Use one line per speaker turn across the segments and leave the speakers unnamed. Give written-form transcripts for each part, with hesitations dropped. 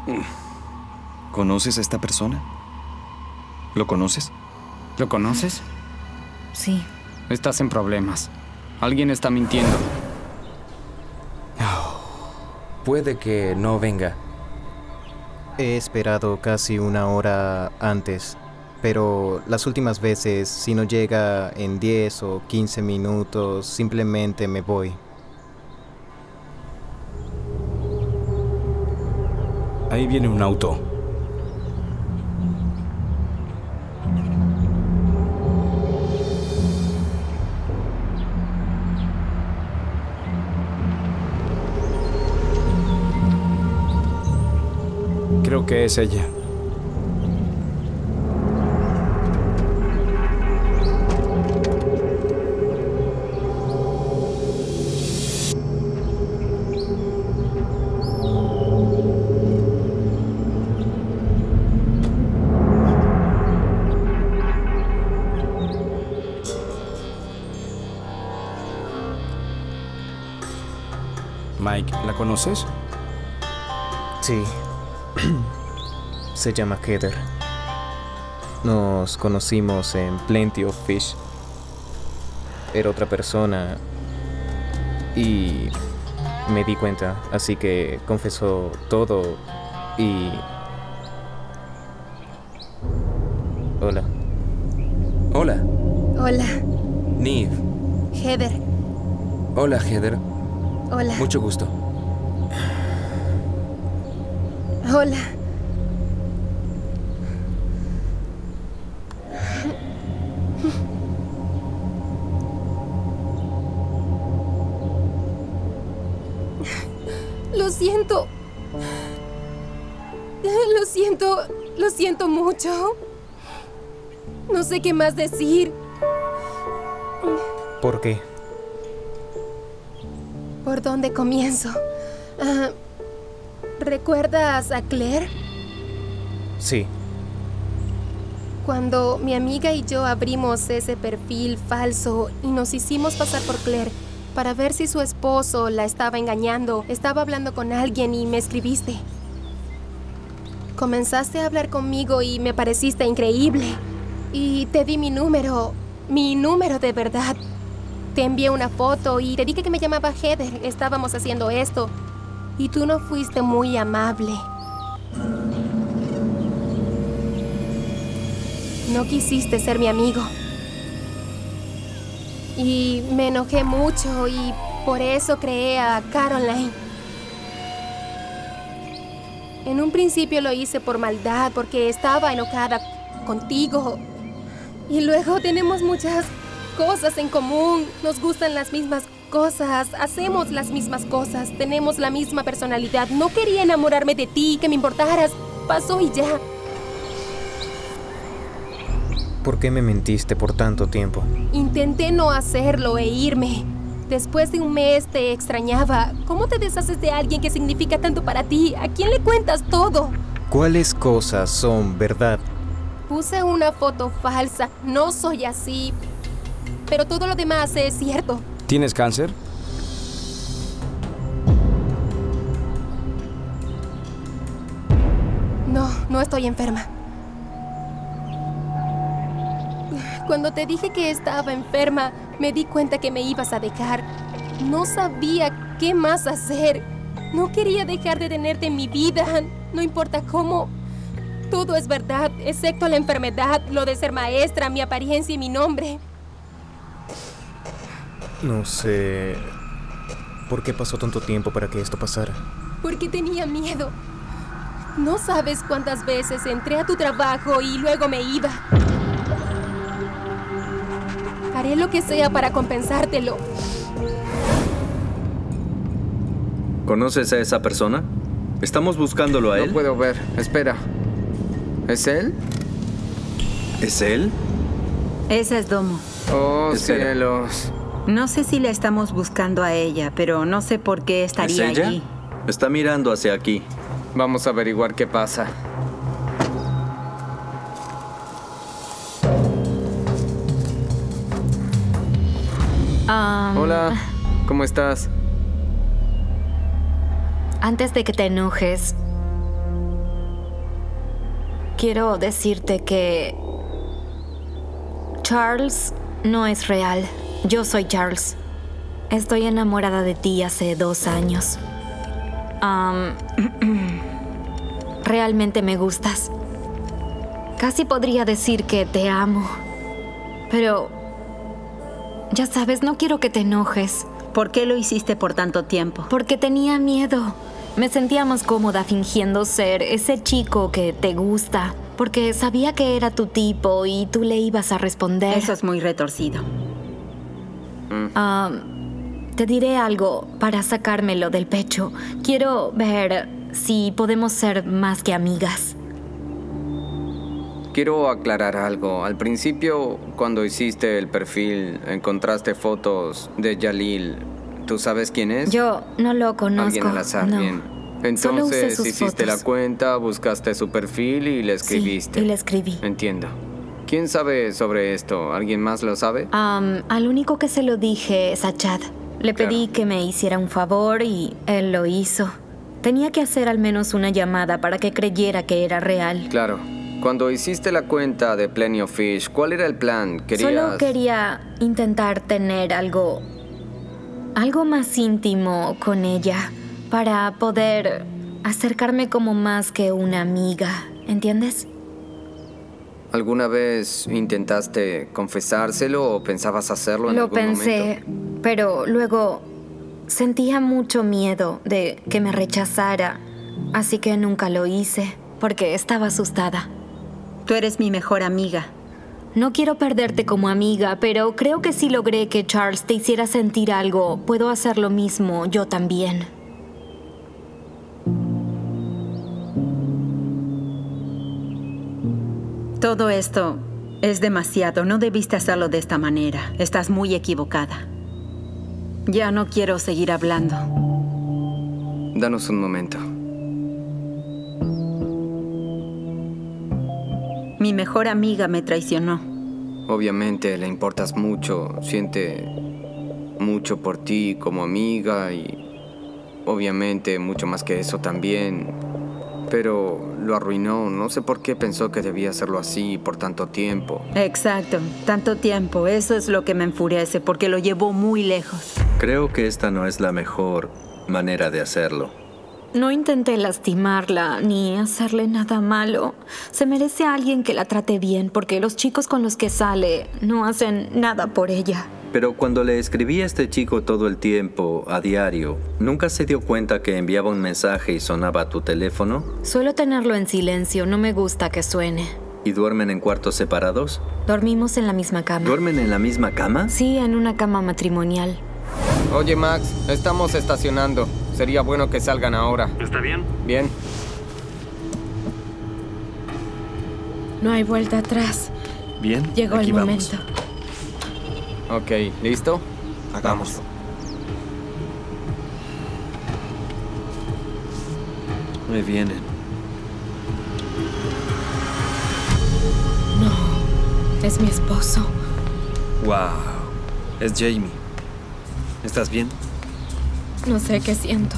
¿Conoces a esta persona? ¿Lo conoces?
¿Lo conoces?
Sí.
Estás en problemas. Alguien está mintiendo.
Puede que no venga.
He esperado casi una hora antes, pero las últimas veces, si no llega en 10 o 15 minutos, simplemente me voy.
Ahí viene un auto. Creo que es ella. Mike, ¿la conoces?
Sí. Se llama Heather. Nos conocimos en Plenty of Fish. Era otra persona y me di cuenta, así que confesó todo y... Hola.
Hola.
Hola,
Neve.
Heather.
Hola, Heather.
Hola.
Mucho gusto.
Hola. Lo siento. Lo siento mucho. No sé qué más decir.
¿Por qué?
¿Por dónde comienzo? ¿Recuerdas a Claire?
Sí.
Cuando mi amiga y yo abrimos ese perfil falso y nos hicimos pasar por Claire para ver si su esposo la estaba engañando, estaba hablando con alguien y me escribiste. Comenzaste a hablar conmigo y me pareciste increíble. Y te di mi número de verdad. Te envié una foto y te dije que me llamaba Heather. Estábamos haciendo esto. Y tú no fuiste muy amable. No quisiste ser mi amigo. Y me enojé mucho y por eso creé a Caroline. En un principio lo hice por maldad, porque estaba enojada contigo. Y luego tenemos muchas cosas en común. Nos gustan las mismas cosas, hacemos las mismas cosas, tenemos la misma personalidad. No quería enamorarme de ti, que me importaras. Pasó y ya.
¿Por qué me mentiste por tanto tiempo?
Intenté no hacerlo e irme. Después de un mes te extrañaba. ¿Cómo te deshaces de alguien que significa tanto para ti? ¿A quién le cuentas todo?
¿Cuáles cosas son verdad?
Puse una foto falsa. No soy así. Pero todo lo demás es cierto.
¿Tienes cáncer?
No estoy enferma. Cuando te dije que estaba enferma, me di cuenta que me ibas a dejar. No sabía qué más hacer. No quería dejar de tenerte en mi vida. No importa cómo. Todo es verdad, excepto la enfermedad, lo de ser maestra, mi apariencia y mi nombre.
No sé... ¿Por qué pasó tanto tiempo para que esto pasara?
Porque tenía miedo. No sabes cuántas veces entré a tu trabajo y luego me iba. Haré lo que sea para compensártelo.
¿Conoces a esa persona? Estamos buscándolo a él.
No puedo ver. Espera. ¿Es él?
¿Es él?
Esa es Domo.
Oh,
Espera.
cielos.
No sé si la estamos buscando a ella, pero no sé por qué estaría
¿Es ella?
allí.
Está mirando hacia aquí.
Vamos a averiguar qué pasa. Hola, ¿cómo estás?
Antes de que te enojes, quiero decirte que Charles no es real. Yo soy Charles. Estoy enamorada de ti hace 2 años. Realmente me gustas. Casi podría decir que te amo. Pero, ya sabes, no quiero que te enojes.
¿Por qué lo hiciste por tanto tiempo?
Porque tenía miedo. Me sentía más cómoda fingiendo ser ese chico que te gusta. Porque sabía que era tu tipo y tú le ibas a responder.
Eso es muy retorcido.
Te diré algo para sacármelo del pecho. Quiero ver si podemos ser más que amigas.
Quiero aclarar algo. Al principio, cuando hiciste el perfil, encontraste fotos de Jalil. ¿Tú sabes quién es?
Yo no lo conozco.
Alguien al azar,
no.
bien.
Solo usé
Entonces
sus
hiciste
fotos.
la cuenta, buscaste su perfil y le escribiste.
Sí, y le escribí.
Entiendo. ¿Quién sabe sobre esto? ¿Alguien más lo sabe?
Al único que se lo dije es a Chad. Le pedí
Claro.
que me hiciera un favor y él lo hizo. Tenía que hacer al menos una llamada para que creyera que era real.
Claro. Cuando hiciste la cuenta de Plenty of Fish, ¿cuál era el plan?
Solo quería intentar tener algo más íntimo con ella para poder acercarme como más que una amiga, ¿entiendes?
¿Alguna vez intentaste confesárselo o pensabas hacerlo en
Lo
algún
pensé,
momento?
pero luego sentía mucho miedo de que me rechazara, así que nunca lo hice porque estaba asustada.
Tú eres mi mejor amiga.
No quiero perderte como amiga, pero creo que si logré que Charles te hiciera sentir algo, puedo hacer lo mismo yo también.
Todo esto es demasiado. No debiste hacerlo de esta manera. Estás muy equivocada. Ya no quiero seguir hablando.
Danos un momento.
Mi mejor amiga me traicionó.
Obviamente le importas mucho, siente mucho por ti como amiga y obviamente mucho más que eso también. Pero lo arruinó, no sé por qué pensó que debía hacerlo así por tanto tiempo.
Exacto, tanto tiempo. Eso es lo que me enfurece, porque lo llevó muy lejos.
Creo que esta no es la mejor manera de hacerlo.
No intenté lastimarla ni hacerle nada malo. Se merece a alguien que la trate bien porque los chicos con los que sale no hacen nada por ella.
Pero cuando le escribí a este chico todo el tiempo, a diario, ¿nunca se dio cuenta que enviaba un mensaje y sonaba tu teléfono?
Suelo tenerlo en silencio, no me gusta que suene.
¿Y duermen en cuartos separados?
Dormimos en la misma cama.
¿Duermen en la misma cama?
Sí, en una cama matrimonial.
Oye, Max, estamos estacionando. Sería bueno que salgan ahora.
¿Está bien?
Bien.
No hay vuelta atrás.
Bien,
Llegó
aquí
el
vamos.
momento.
Ok, ¿listo?
Hagámoslo. Ahí vienen.
No, es mi esposo.
Wow, es Jamie. ¿Estás bien?
No sé qué siento.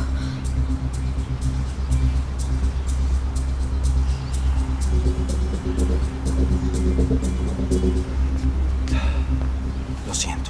Lo siento.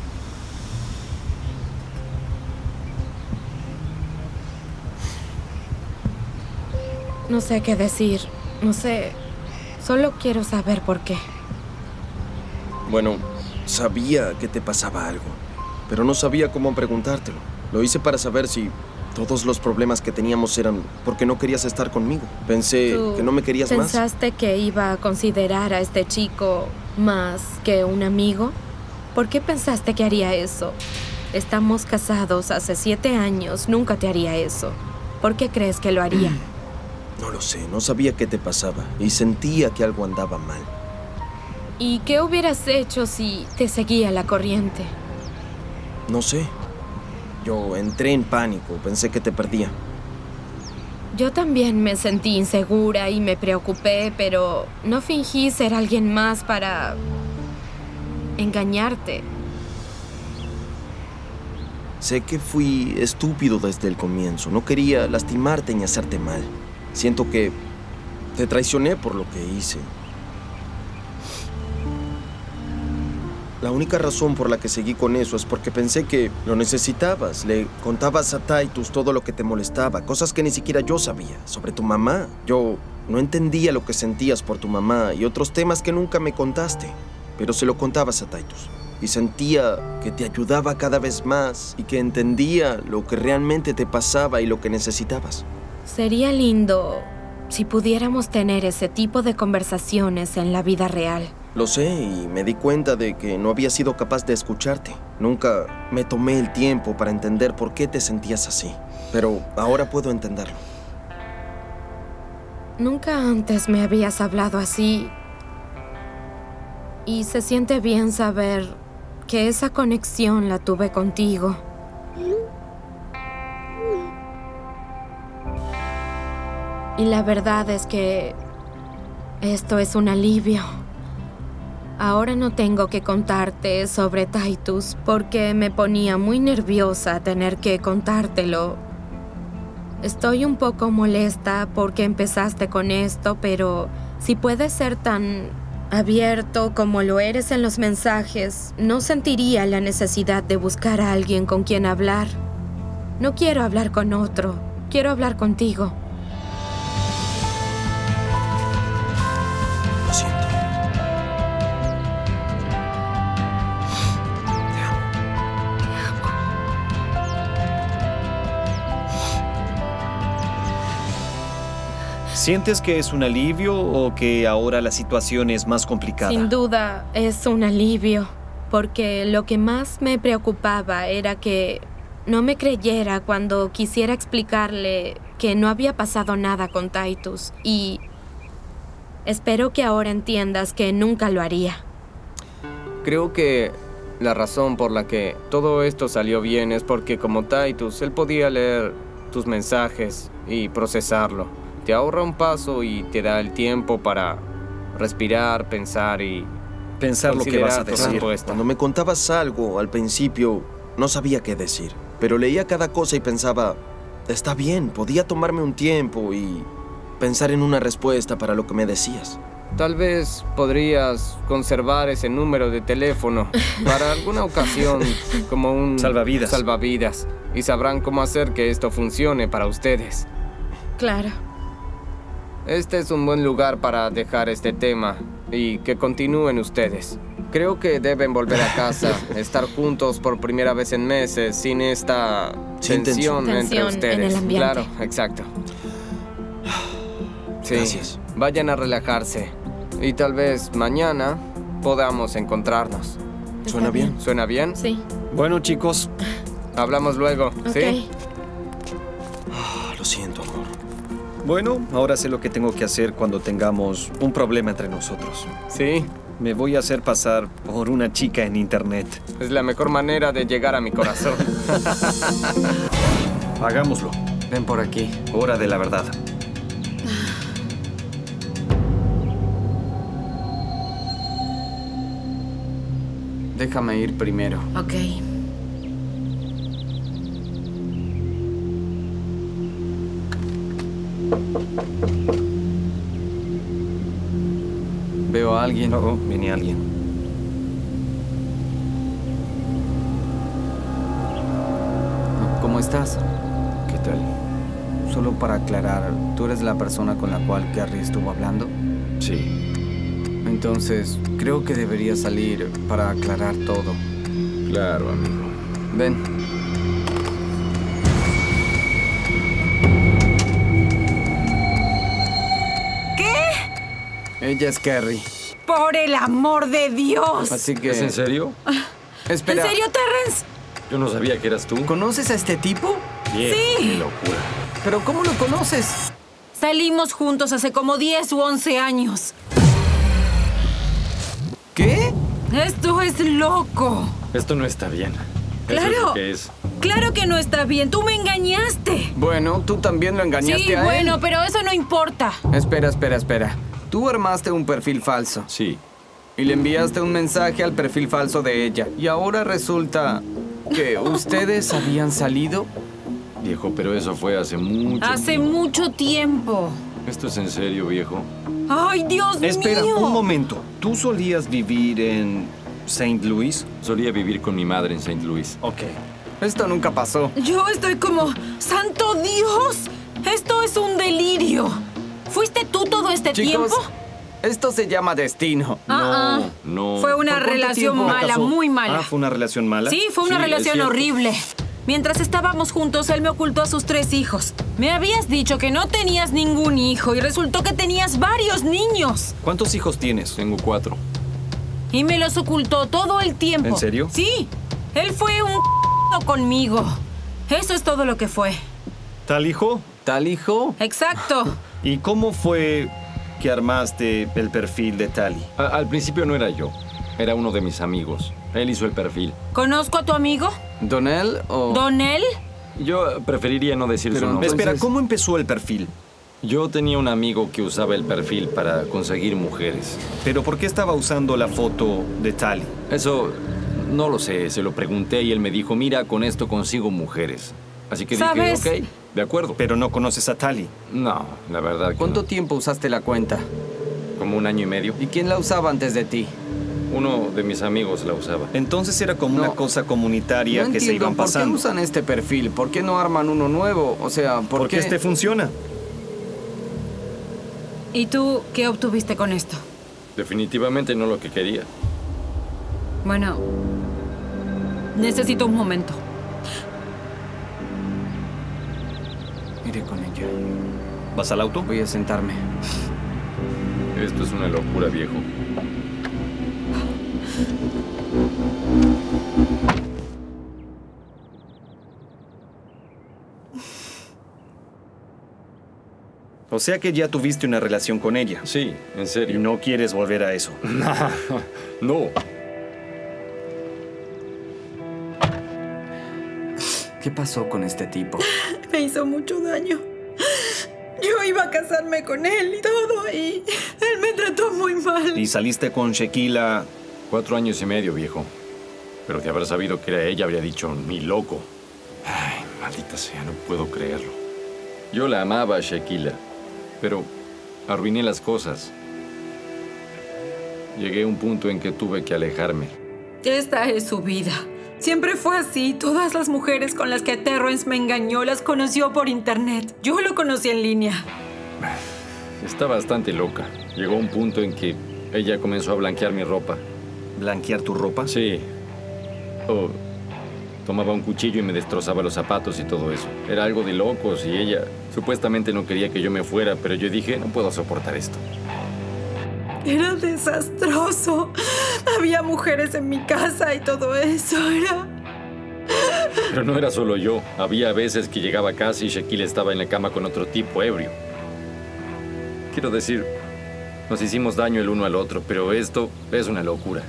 No sé qué decir. No sé. Solo quiero saber por qué.
Bueno, sabía que te pasaba algo, pero no sabía cómo preguntártelo. Lo hice para saber si todos los problemas que teníamos eran porque no querías estar conmigo. Pensé
¿Tú
que no me querías más.
¿Pensaste que iba a considerar a este chico más que un amigo? ¿Por qué pensaste que haría eso? Estamos casados hace 7 años. Nunca te haría eso. ¿Por qué crees que lo haría?
No lo sé, no sabía qué te pasaba y sentía que algo andaba mal.
¿Y qué hubieras hecho si te seguía la corriente?
No sé. Yo entré en pánico, pensé que te perdía.
Yo también me sentí insegura y me preocupé, pero no fingí ser alguien más para engañarte.
Sé que fui estúpido desde el comienzo. No quería lastimarte ni hacerte mal. Siento que Te traicioné por lo que hice. La única razón por la que seguí con eso es porque pensé que lo necesitabas. Le contabas a Titus todo lo que te molestaba, cosas que ni siquiera yo sabía, sobre tu mamá. Yo no entendía lo que sentías por tu mamá y otros temas que nunca me contaste, pero se lo contabas a Titus. Y sentía que te ayudaba cada vez más y que entendía lo que realmente te pasaba y lo que necesitabas.
Sería lindo si pudiéramos tener ese tipo de conversaciones en la vida real.
Lo sé y me di cuenta de que no había sido capaz de escucharte. Nunca me tomé el tiempo para entender por qué te sentías así. Pero ahora puedo entenderlo.
Nunca antes me habías hablado así. Y se siente bien saber que esa conexión la tuve contigo. Y la verdad es que esto es un alivio. Ahora no tengo que contarte sobre Titus porque me ponía muy nerviosa tener que contártelo. Estoy un poco molesta porque empezaste con esto, pero si puedes ser tan abierto como lo eres en los mensajes, no sentiría la necesidad de buscar a alguien con quien hablar. No quiero hablar con otro, quiero hablar contigo.
Lo siento.
¿Sientes que es un alivio o que ahora la situación es más complicada?
Sin duda es un alivio, porque lo que más me preocupaba era que no me creyera cuando quisiera explicarle que no había pasado nada con Titus. Y espero que ahora entiendas que nunca lo haría.
Creo que la razón por la que todo esto salió bien es porque como Titus, él podía leer tus mensajes y procesarlo. Te ahorra un paso y te da el tiempo para respirar, pensar y
pensar lo que vas a decir.
Cuando me contabas algo al principio, no sabía qué decir. Pero leía cada cosa y pensaba, está bien, podía tomarme un tiempo y pensar en una respuesta para lo que me decías.
Tal vez podrías conservar ese número de teléfono para alguna ocasión como un salvavidas. Y sabrán cómo hacer que esto funcione para ustedes.
Claro.
Este es un buen lugar para dejar este tema y que continúen ustedes. Creo que deben volver a casa, estar juntos por primera vez en meses, sin esta tensión entre ustedes.
En el ambiente.
Claro, exacto. Sí,
gracias.
Vayan a relajarse y tal vez mañana podamos encontrarnos.
¿Suena bien?
¿Suena bien?
Sí.
Bueno, chicos.
Hablamos luego, ¿sí?
Lo siento, amor.
Bueno, ahora sé lo que tengo que hacer cuando tengamos un problema entre nosotros.
Sí.
Me voy a hacer pasar por una chica en internet.
Es la mejor manera de llegar a mi corazón.
Hagámoslo.
Ven por aquí.
Hora de la verdad.
Déjame ir primero.
Ok.
Veo a alguien.
Oh, viene alguien.
¿Cómo estás?
¿Qué tal?
Solo para aclarar, ¿tú eres la persona con la cual Carrie estuvo hablando?
Sí.
Entonces, creo que debería salir para aclarar todo.
Claro, amigo.
Ven.
¿Qué?
Ella es Carrie.
¡Por el amor de Dios!
Así que...
¿Es en serio?
Espera.
¿En serio, Terrence?
Yo no sabía que eras tú.
¿Conoces a este tipo?
Bien,
Sí.
¡Qué locura!
¿Pero cómo lo conoces?
Salimos juntos hace como 10 u 11 años.
¿Qué?
Esto es loco.
Esto no está bien.
Claro.
Eso es lo que es.
Claro que no está bien. Tú me engañaste.
Bueno, tú también lo engañaste
Sí,
a él.
bueno, pero eso no importa.
Espera. Tú armaste un perfil falso.
Sí.
Y le enviaste un mensaje al perfil falso de ella. Y ahora resulta que ustedes habían salido.
Viejo, pero eso fue hace mucho
Hace
tiempo.
mucho tiempo.
¿Esto es en serio, viejo?
¡Ay, Dios mío!
Espera, un momento. ¿Tú solías vivir en St. Louis?
Solía vivir con mi madre en St. Louis.
Ok.
Esto nunca pasó.
Yo estoy como... ¡Santo Dios! Esto es un delirio. ¿Fuiste tú todo este
Chicos,
tiempo?
esto se llama destino.
No.
Fue una
¿Por cuánto
relación
tiempo?
mala, muy mala.
Ah, ¿fue una relación mala?
Sí, fue una
Sí, es
relación
cierto.
horrible. Mientras estábamos juntos, él me ocultó a sus 3 hijos. Me habías dicho que no tenías ningún hijo y resultó que tenías varios niños.
¿Cuántos hijos tienes?
Tengo 4.
Y me los ocultó todo el tiempo.
¿En serio?
Sí. Él fue un conmigo. Eso es todo lo que fue.
¿Tal hijo?
¿Tal hijo?
Exacto.
¿Y cómo fue que armaste el perfil de Tali?
Al principio no era yo. Era uno de mis amigos. Él hizo el perfil.
¿Conozco a tu amigo?
¿Donel o...?
¿Donel?
Yo preferiría no decir su nombre.
Espera, ¿cómo empezó el perfil?
Yo tenía un amigo que usaba el perfil para conseguir mujeres.
¿Pero por qué estaba usando la foto de Tali?
Eso no lo sé. Se lo pregunté y él me dijo, mira, con esto consigo mujeres. Así que
¿Sabes?
dije, ok, de acuerdo.
Pero no conoces a Tali.
No, la verdad que
¿Cuánto
no.
tiempo usaste la cuenta?
Como 1 año y medio.
¿Y quién la usaba antes de ti?
Uno de mis amigos la usaba.
Entonces era como una cosa comunitaria
No
que se
entiendo,
iban
¿por qué
pasando.
usan este perfil? ¿Por qué no arman uno nuevo? O sea, ¿por
Porque
qué?
este funciona.
¿Y tú qué obtuviste con esto?
Definitivamente no lo que quería.
Bueno, necesito un momento.
Iré con ella.
¿Vas al auto?
Voy a sentarme.
Esto es una locura, viejo.
O sea que ya tuviste una relación con ella.
Sí, en serio.
Y no quieres volver a eso.
No.
¿Qué pasó con este tipo?
Me hizo mucho daño. Yo iba a casarme con él y todo, y él me trató muy mal.
¿Y saliste con Shequila?
4 años y medio, viejo. Pero de haber sabido que era ella, habría dicho, ni loco. Ay, maldita sea, no puedo creerlo. Yo la amaba a Shequila, pero arruiné las cosas. Llegué a un punto en que tuve que alejarme.
Esta es su vida. Siempre fue así. Todas las mujeres con las que Terrence me engañó las conoció por internet. Yo lo conocí en línea.
Está bastante loca. Llegó a un punto en que ella comenzó a blanquear mi ropa.
¿Blanquear tu ropa?
Sí. Tomaba un cuchillo y me destrozaba los zapatos y todo eso. Era algo de locos y ella supuestamente no quería que yo me fuera, pero yo dije, no puedo soportar esto.
Era desastroso. Había mujeres en mi casa y todo eso.
Pero no era solo yo. Había veces que llegaba a casa y Shequila estaba en la cama con otro tipo ebrio. Quiero decir, nos hicimos daño el uno al otro, pero esto es una locura.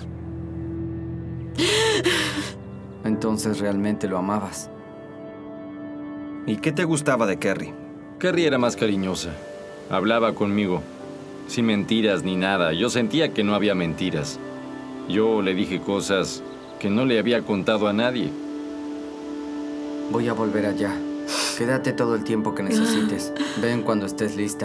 Entonces realmente lo amabas.
¿Y qué te gustaba de Kerry?
Kerry era más cariñosa. Hablaba conmigo, sin mentiras ni nada. Yo sentía que no había mentiras. Yo le dije cosas que no le había contado a nadie.
Voy a volver allá. Quédate todo el tiempo que necesites. Ven cuando estés lista.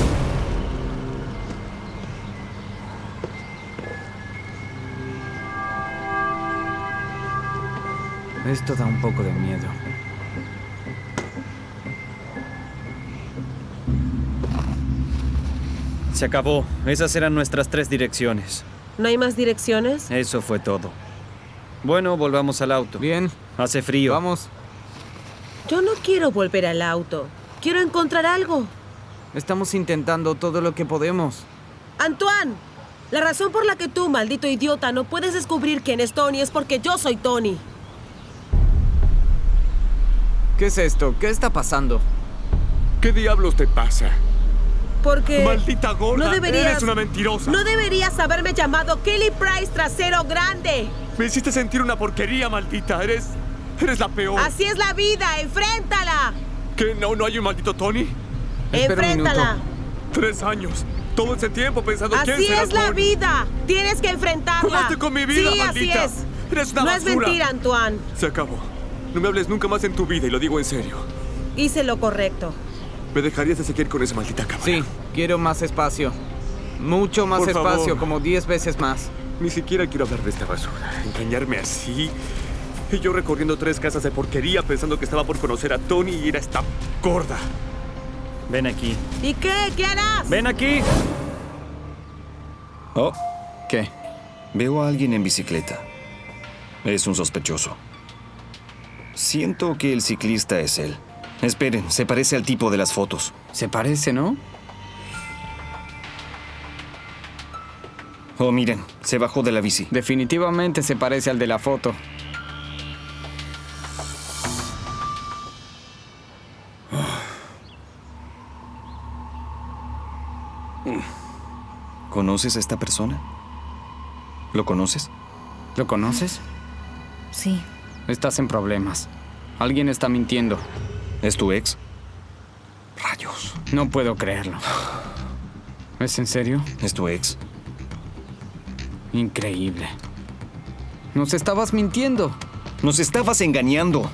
Esto da un poco de miedo.
Se acabó. Esas eran nuestras 3 direcciones.
¿No hay más direcciones?
Eso fue todo. Bueno, volvamos al auto.
Bien.
Hace frío.
Vamos.
Yo no quiero volver al auto. Quiero encontrar algo.
Estamos intentando todo lo que podemos.
¡Antoine! La razón por la que tú, maldito idiota, no puedes descubrir quién es Tony es porque yo soy Tony.
¿Qué es esto? ¿Qué está pasando?
¿Qué diablos te pasa?
Porque...
¡Maldita gorda!
No deberías...
¡Eres una mentirosa!
No deberías haberme llamado Kelly Price Trasero Grande.
Me hiciste sentir una porquería, maldita. Eres la peor.
Así es la vida. ¡Enfréntala!
¿Qué? ¿No hay un maldito Tony?
¡Enfréntala!
3 años. Todo ese tiempo pensando quién
Así
será
es la
Tony.
vida. Tienes que enfrentarla.
¡Jugaste con mi vida,
sí,
maldita!
Así es.
Eres una
no
basura.
es mentira, Antoine.
Se acabó. No me hables nunca más en tu vida y lo digo en serio.
Hice lo correcto.
¿Me dejarías de seguir con esa maldita cámara?
Sí, quiero más espacio. Mucho más
Por
espacio,
favor.
como 10 veces más.
Ni siquiera quiero hablar de esta basura. Engañarme así. Y yo recorriendo 3 casas de porquería pensando que estaba por conocer a Tony y era esta gorda.
Ven aquí.
¿Y qué? ¿Qué harás?
¡Ven aquí! Oh.
¿Qué?
Veo a alguien en bicicleta. Es un sospechoso. Siento que el ciclista es él. Esperen, se parece al tipo de las fotos.
Se parece, ¿no?
Oh, miren, se bajó de la bici.
Definitivamente se parece al de la foto.
¿Conoces a esta persona? ¿Lo conoces?
¿Lo conoces?
Sí.
Estás en problemas. Alguien está mintiendo.
¿Es tu ex? Rayos.
No puedo creerlo. ¿Es en serio?
¿Es tu ex?
Increíble. Nos estabas mintiendo.
Nos estabas engañando.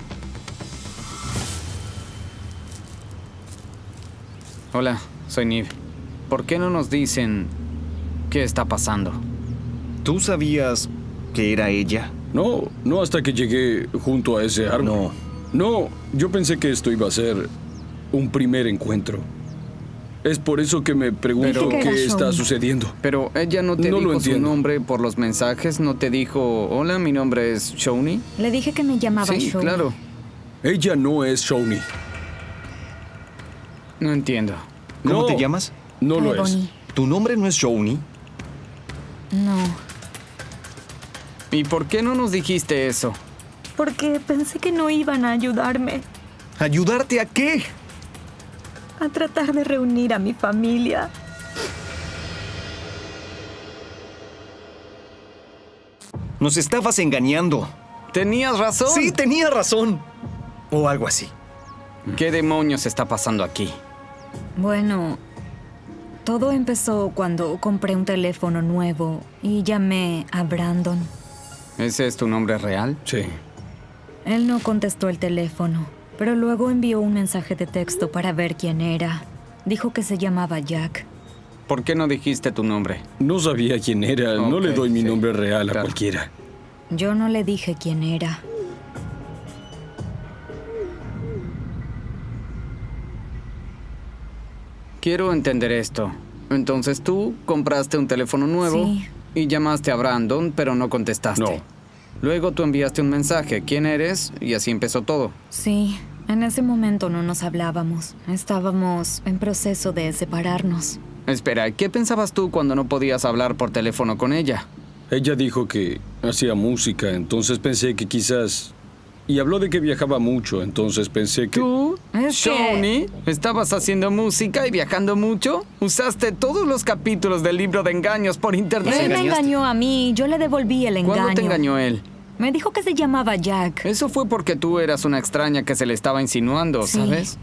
Hola, soy Niv. ¿Por qué no nos dicen qué está pasando?
¿Tú sabías que era ella?
No, no hasta que llegué junto a ese árbol. No, yo pensé que esto iba a ser un primer encuentro. Es por eso que me pregunto qué está sucediendo.
Pero ella no te
No lo
dijo su
entiendo.
nombre por los mensajes, no te dijo, hola, mi nombre es Shawnee.
Le dije que me llamaba
Sí,
Shawnee.
claro.
Ella no es Shawnee.
No entiendo.
¿Cómo te llamas?
No lo es.
Ebony.
¿Tu nombre no es Shawnee?
No,
¿Y por qué no nos dijiste eso?
porque pensé que no iban a ayudarme.
¿Ayudarte a qué?
A tratar de reunir a mi familia.
Nos estabas engañando.
Tenías razón.
Sí, tenía razón. O algo así.
¿Qué demonios está pasando aquí?
Bueno, todo empezó cuando compré un teléfono nuevo y llamé a Brandon.
¿Ese es tu nombre real?
Sí.
Él no contestó el teléfono, pero luego envió un mensaje de texto para ver quién era. Dijo que se llamaba Jack.
¿Por qué no dijiste tu nombre?
No sabía quién era. No le
Ok,
doy mi
sí,
nombre real a cualquiera.
Yo no le dije quién era.
Quiero entender esto. Entonces tú compraste un teléfono nuevo
Sí.
y llamaste a Brandon, pero no contestaste.
No.
Luego tú enviaste un mensaje, ¿quién eres? Y así empezó todo.
Sí, en ese momento no nos hablábamos. Estábamos en proceso de separarnos.
Espera, ¿qué pensabas tú cuando no podías hablar por teléfono con ella?
Ella dijo que hacía música, entonces pensé que quizás... Y habló de que viajaba mucho, entonces pensé que...
¿Tú,
Es que-
Shawnee, estabas haciendo música y viajando mucho? ¿Usaste todos los capítulos del libro de engaños por internet?
Él me engañó a mí, yo le devolví el engaño.
¿Cuándo te engañó él?
Me dijo que se llamaba Jack.
Eso fue porque tú eras una extraña que se le estaba insinuando,
Sí.
¿sabes?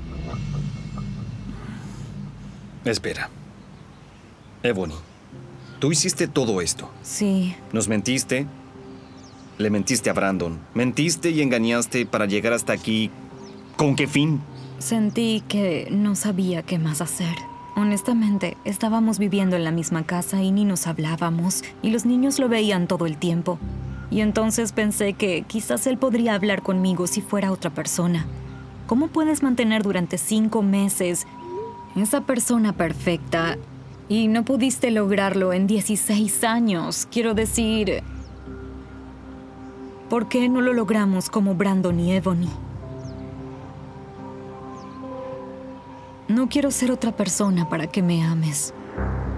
Espera. Ebony, tú hiciste todo esto.
Sí,
Nos mentiste. Le mentiste a Brandon. Mentiste y engañaste para llegar hasta aquí. ¿Con qué fin?
sentí que no sabía qué más hacer. Honestamente, estábamos viviendo en la misma casa y ni nos hablábamos, y los niños lo veían todo el tiempo. Y entonces pensé que quizás él podría hablar conmigo si fuera otra persona. ¿Cómo puedes mantener durante 5 meses esa persona perfecta y no pudiste lograrlo en 16 años? Quiero decir, ¿por qué no lo logramos como Brandon y Ebony? No quiero ser otra persona para que me ames.